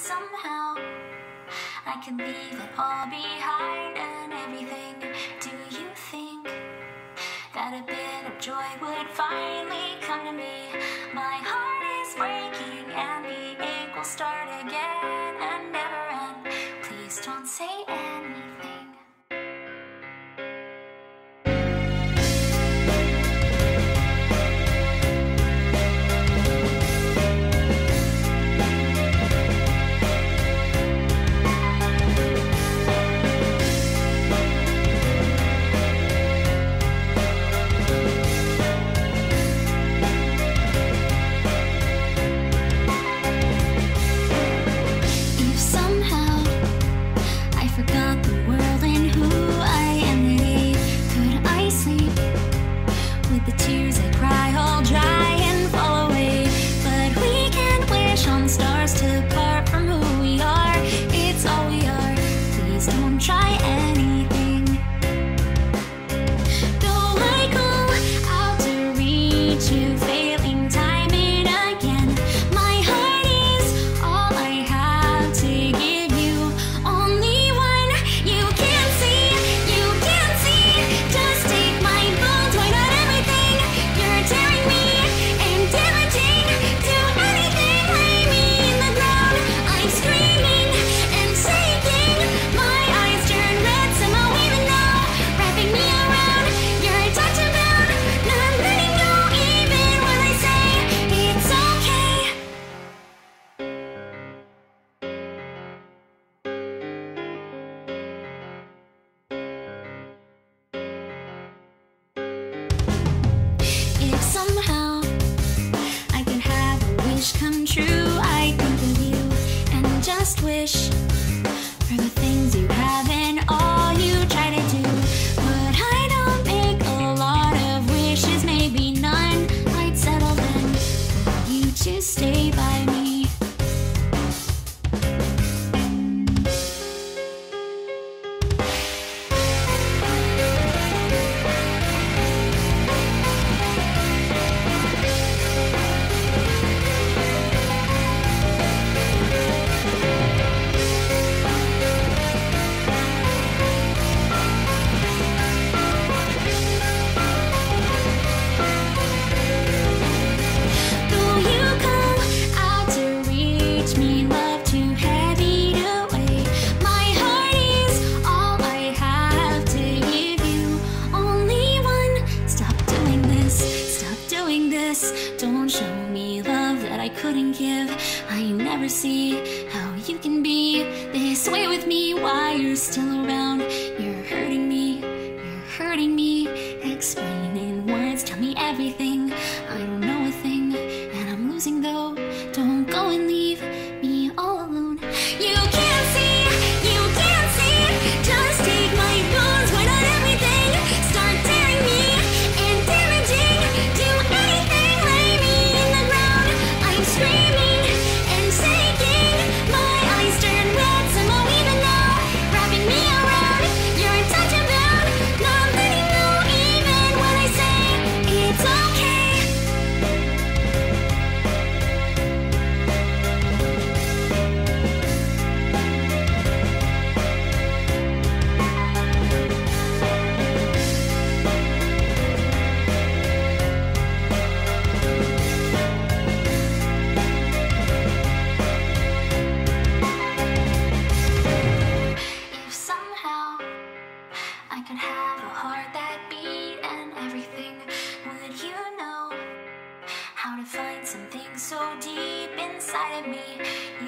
somehow I could leave it all behind and everything, do you think that a bit of joy would finally come to me? My heart is breaking and the ache will start again and never end. Please don't say anything. Wish for the things you have and all you try to do, but I don't make a lot of wishes, maybe none. I'd settle then for you to stay by me. Don't show me love that I couldn't give. I never see how you can be this way with me. Why you're still around? You're hurting me. You're hurting me. Explain in words. Tell me everything. I don't know a thing, and I'm losing though. Don't go and leave me all alone. You can't see. You can't see. Just take my bones. Why not everything? Start tearing me and damaging. Do anything. Screaming and shaking, my eyes turn red, somehow even though wrapping me around, you're untouchable, not letting go even when I say it's okay. How to find something so deep inside of me.